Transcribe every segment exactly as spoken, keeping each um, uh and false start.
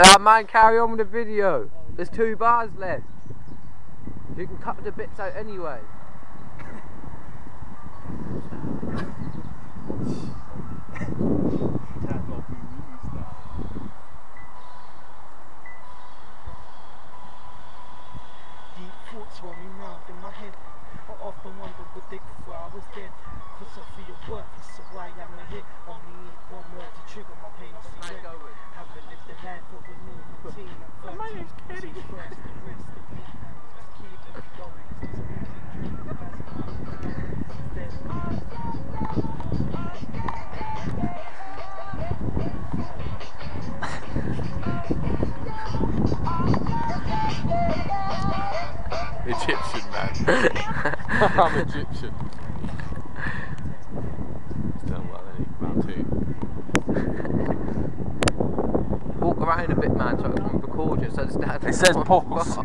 Alright man, carry on with the video. There's two bars left. You can cut the bits out anyway. Deep thoughts running round in my head. I often wonder what they before I was dead. Cause I feel worthless, so why am I here? Only need one word to trigger my pain. See it. Haven't lived the life of a new routine. I'm my name's Kenny. First, the rest of me. Just keep it going. It's a music dream. Egyptian man. I'm Egyptian. It's done well, then round two. Walk around a bit man so I can record you, so it's down. It says pause.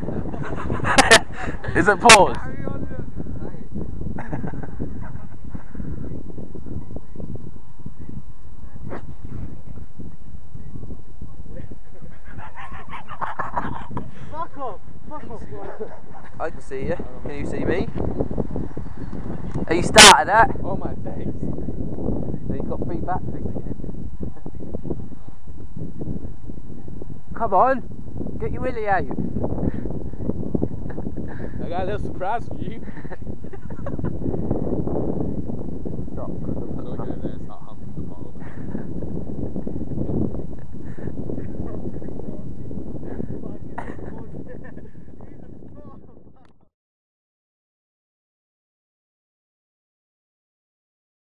Is it pause? Fuck off! Fuck off! I can see you. Can you see me? Are you started that? Oh my days. You've got three back things again. Come on, get your willy out. I got a little surprise for you.